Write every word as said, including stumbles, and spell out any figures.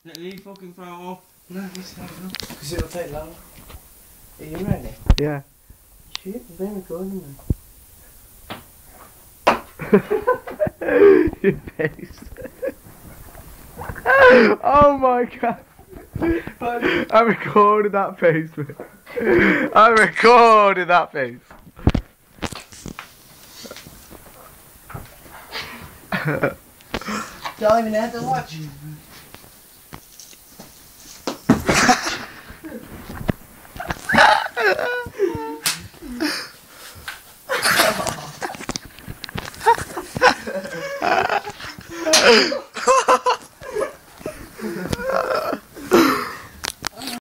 Let me fucking throw it off. No, just have it off. Because it'll take long. Are you ready? Yeah. Shit, it's been recording then. Your face. Oh my god. I recorded that face, man. I recorded that face. Don't even have to watch.